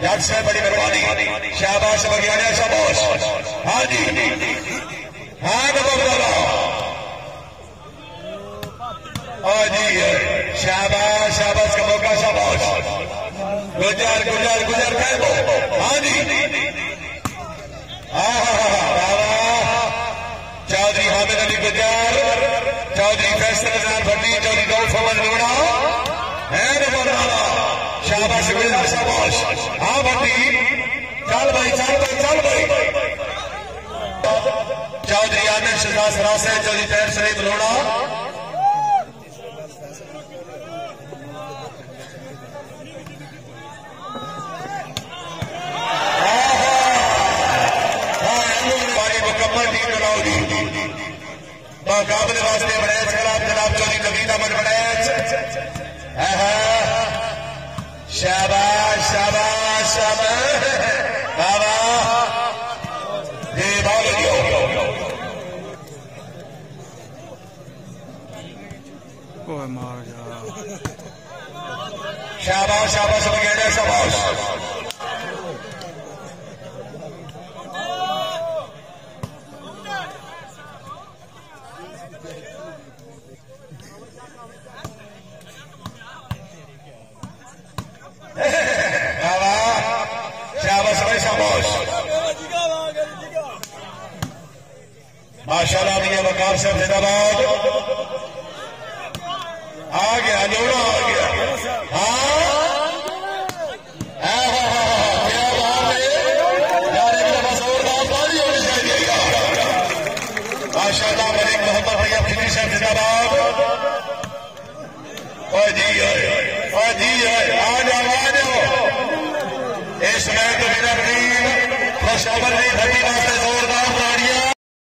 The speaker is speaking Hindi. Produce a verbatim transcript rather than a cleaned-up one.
जज साहब बड़ी मेहरबानी, शाबाश बगियाना शाबाश। हाँ जी हाँ बोलो हाँ जी शाबाश शाबाश का मौका शाबाश। गुजर गुजर गुजर कर हाँ जी चौधरी हामिद अली गुजर, चौधरी फैसल रजान भट्टी, चौधरी गौफ अहमद लोड़ा है बोला शाबाश गुजर शाबाश। हाँ भट्टी चल भाई चल भाई चल भाई। चौधरी आमिर शहजाद सरासे, चौधरी तैर शरीफ लोड़ा मुकाबले वास्ते बड़ैच खराब जनाब चौधरी नवीद अहमद बड़ैच। शाबाश शाबाश शाबाश बाबा ये बाबा ओए मार जा शाबाश शाबाश बगैर शाबाश। माशाल्लाह मियां वकार साहब जिंदाबाद। आ गया लोड़ा आ गया। हाँ क्या बात है यार, एक दफा जोरदार ताली होनी चाहिए। माशाल्लाह मलिक मोहम्मद भैया फिक्री साहब जिंदाबाद। ओ जी ओ जी आ जाओ आ जाओ। इस मैच तो मेरा गरीब खुशखबर नहीं घटी वास्ते जोरदार